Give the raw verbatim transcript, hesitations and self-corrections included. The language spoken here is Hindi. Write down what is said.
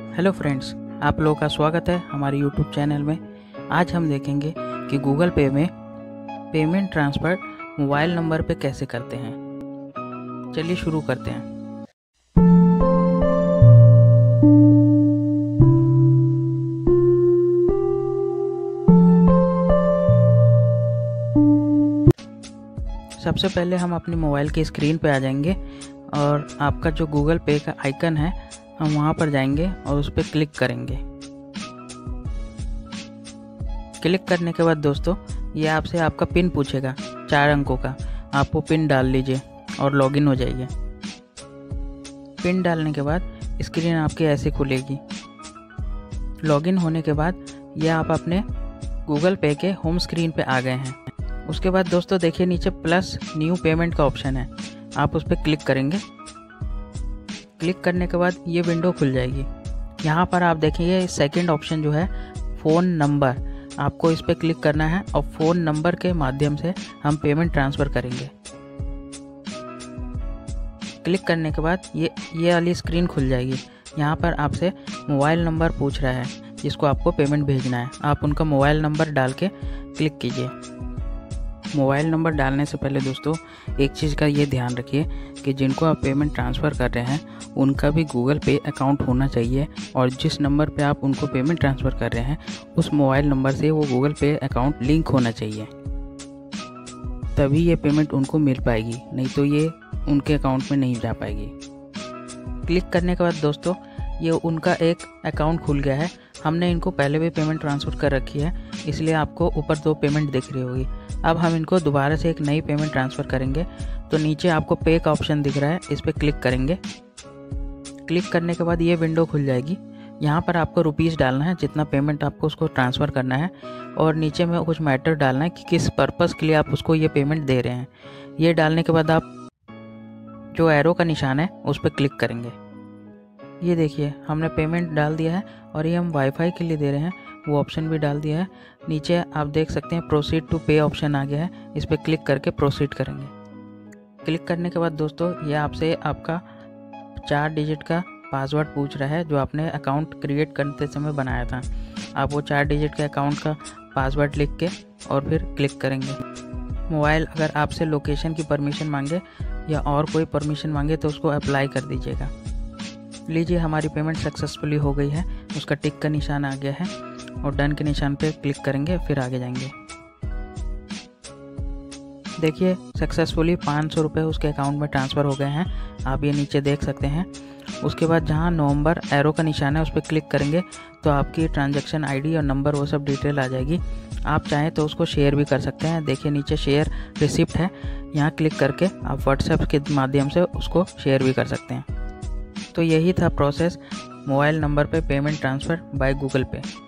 हेलो फ्रेंड्स, आप लोगों का स्वागत है हमारे यूट्यूब चैनल में। आज हम देखेंगे कि गूगल पे में पेमेंट ट्रांसफ़र मोबाइल नंबर पे कैसे करते हैं। चलिए शुरू करते हैं। सबसे पहले हम अपनी मोबाइल की स्क्रीन पे आ जाएंगे और आपका जो गूगल पे का आइकन है हम वहाँ पर जाएंगे और उस पर क्लिक करेंगे। क्लिक करने के बाद दोस्तों ये आपसे आपका पिन पूछेगा चार अंकों का, आप वो पिन डाल लीजिए और लॉगिन हो जाइए। पिन डालने के बाद स्क्रीन आपकी ऐसे खुलेगी। लॉगिन होने के बाद ये आप अपने गूगल पे के होम स्क्रीन पे आ गए हैं। उसके बाद दोस्तों देखिए नीचे प्लस न्यू पेमेंट का ऑप्शन है, आप उस पर क्लिक करेंगे। क्लिक करने के बाद ये विंडो खुल जाएगी। यहाँ पर आप देखिए सेकंड ऑप्शन जो है फ़ोन नंबर, आपको इस पर क्लिक करना है और फ़ोन नंबर के माध्यम से हम पेमेंट ट्रांसफ़र करेंगे। क्लिक करने के बाद ये ये वाली स्क्रीन खुल जाएगी। यहाँ पर आपसे मोबाइल नंबर पूछ रहा है जिसको आपको पेमेंट भेजना है, आप उनका मोबाइल नंबर डाल के क्लिक कीजिए। मोबाइल नंबर डालने से पहले दोस्तों एक चीज़ का ये ध्यान रखिए कि जिनको आप पेमेंट ट्रांसफ़र कर रहे हैं उनका भी गूगल पे अकाउंट होना चाहिए और जिस नंबर पे आप उनको पेमेंट ट्रांसफ़र कर रहे हैं उस मोबाइल नंबर से वो गूगल पे अकाउंट लिंक होना चाहिए, तभी ये पेमेंट उनको मिल पाएगी, नहीं तो ये उनके अकाउंट में नहीं जा पाएगी। क्लिक करने के बाद दोस्तों ये उनका एक अकाउंट खुल गया है। हमने इनको पहले भी पेमेंट ट्रांसफ़र कर रखी है, इसलिए आपको ऊपर दो पेमेंट दिख रही होगी। अब हम इनको दोबारा से एक नई पेमेंट ट्रांसफ़र करेंगे तो नीचे आपको पे का ऑप्शन दिख रहा है, इस पर क्लिक करेंगे। क्लिक करने के बाद ये विंडो खुल जाएगी। यहाँ पर आपको रुपीज़ डालना है, जितना पेमेंट आपको उसको ट्रांसफ़र करना है, और नीचे में कुछ मैटर डालना है कि किस पर्पज़ के लिए आप उसको ये पेमेंट दे रहे हैं। ये डालने के बाद आप जो एरो का निशान है उस पर क्लिक करेंगे। ये देखिए हमने पेमेंट डाल दिया है और ये हम वाईफाई के लिए दे रहे हैं, वो ऑप्शन भी डाल दिया है। नीचे आप देख सकते हैं प्रोसीड टू पे ऑप्शन आ गया है, इस पर क्लिक करके प्रोसीड करेंगे। क्लिक करने के बाद दोस्तों ये आपसे आपका चार डिजिट का पासवर्ड पूछ रहा है जो आपने अकाउंट क्रिएट करते समय बनाया था। आप वो चार डिजिट के अकाउंट का पासवर्ड लिख के और फिर क्लिक करेंगे। मोबाइल अगर आपसे लोकेशन की परमिशन मांगे या और कोई परमिशन मांगे तो उसको अप्लाई कर दीजिएगा। लीजिए हमारी पेमेंट सक्सेसफुली हो गई है, उसका टिक का निशान आ गया है और डन के निशान पे क्लिक करेंगे, फिर आगे जाएंगे। देखिए सक्सेसफुली पाँच सौ रुपये उसके अकाउंट में ट्रांसफ़र हो गए हैं, आप ये नीचे देख सकते हैं। उसके बाद जहाँ नवंबर एरो का निशान है उस पर क्लिक करेंगे तो आपकी ट्रांजैक्शन आईडी और नंबर वो सब डिटेल आ जाएगी। आप चाहें तो उसको शेयर भी कर सकते हैं। देखिए नीचे शेयर रिसिप्ट है, यहाँ क्लिक करके आप व्हाट्सएप के माध्यम से उसको शेयर भी कर सकते हैं। तो यही था प्रोसेस मोबाइल नंबर पे पेमेंट ट्रांसफ़र बाय गूगल पे।